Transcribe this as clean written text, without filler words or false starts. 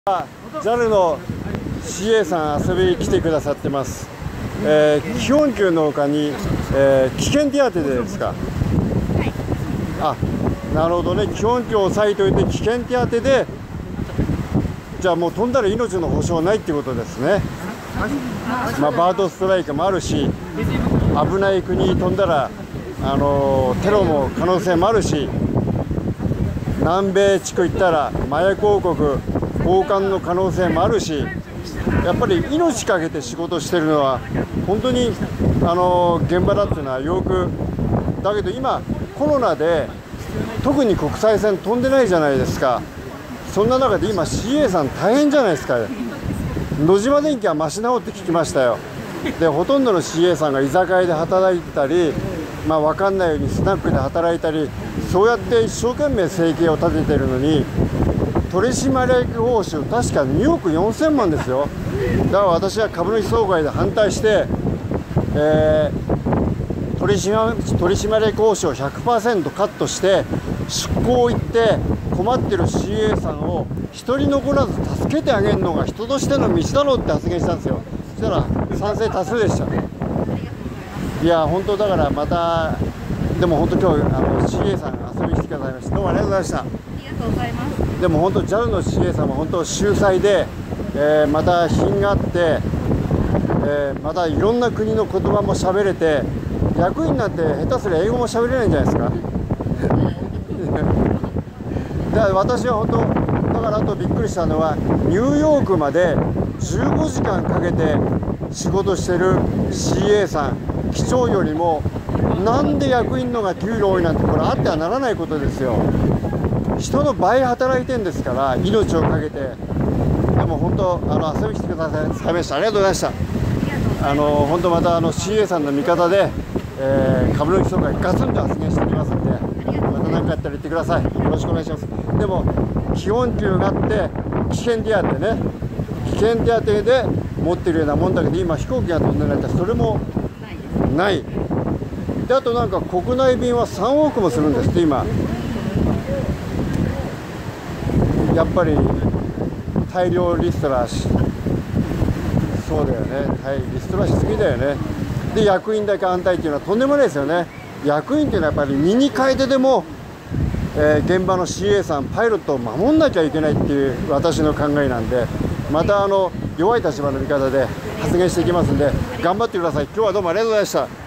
JAL の CA さん遊びに来てくださってます。基本給のほかに、危険手当ですか。あ、なるほどね。基本給を押さえておいて危険手当で、じゃあもう飛んだら命の保証ないっていうことですね。バードストライクもあるし、危ない国に飛んだらテロも可能性もあるし、南米地区行ったら麻薬王国交換の可能性もあるし、やっぱり命かけて仕事してるのは本当に現場だっていうのはよく。だけど今コロナで特に国際線飛んでないじゃないですか。そんな中で今 CA さん大変じゃないですか。野島電機はマシな方って聞きましたよ。でほとんどの CA さんが居酒屋で働いてたり、分かんないようにスナックで働いたり、そうやって一生懸命生計を立ててるのに、取締役報酬確か2億4000万ですよ。だから私は株主総会で反対して、取締役報酬を 100% カットして出向行って困ってる CA さんを一人残らず助けてあげるのが人としての道だろうって発言したんですよ。そしたら賛成多数でした。いや本当だからまた、でも本当今日CA さん遊びに来てくださいました。どうもありがとうございました。 ありがとうございます。 でも本当 JAL の CA さんも本当秀才で、また品があって、またいろんな国の言葉も喋れて、役員なんて下手すりゃ英語も喋れないんじゃないですか。だから私は本当だから、あとびっくりしたのはニューヨークまで15時間かけて仕事してる CA さん、機長よりもなんで役員のが給料多いなんて、これあってはならないことですよ。人の倍働いてんですから、命をかけて。でも本当遊びに来てくださいました。ありがとうございました。本当またCA さんの味方で、株主総会ガツンと発言しておりますので、また何かやったら言ってください。よろしくお願いします。でも基本給があって危険手当ね、危険手当で持ってるようなもんだけど、今飛行機が飛んでないってそれもないで、あとなんか国内便は3億もするんですって今。やっぱり大量リストラし、そうだよね、リストラしすぎだよね。で役員だけ安泰っていうのはとんでもないですよね。役員っていうのはやっぱり身に変えてでも、現場の CA さんパイロットを守んなきゃいけないっていう私の考えなんで、また弱い立場の味方で発言していきますんで頑張ってください。今日はどうもありがとうございました。